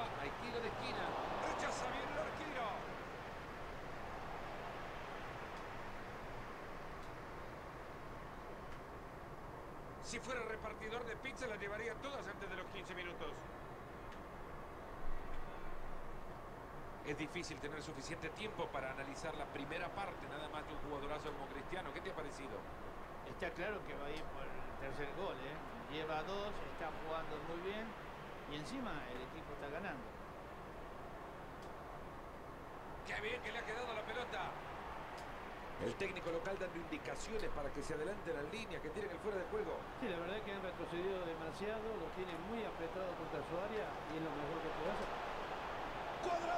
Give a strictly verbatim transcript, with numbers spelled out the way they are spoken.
Hay tiro de esquina. Rechaza bien el arquero. Si fuera repartidor de pizza, las llevaría todas antes de los quince minutos. Es difícil tener suficiente tiempo para analizar la primera parte, nada más de un jugadorazo como Cristiano. ¿Qué te ha parecido? Está claro que va a ir por el tercer gol, ¿eh? Lleva dos, está jugando muy bien y encima el equipo está ganando. ¡Qué bien que le ha quedado la pelota! El técnico local dando indicaciones para que se adelanten las líneas, que tienen el fuera de juego. Sí, la verdad que han retrocedido demasiado, lo tienen muy apretado contra su área y es lo mejor que puede hacer. ¡Cuadrado!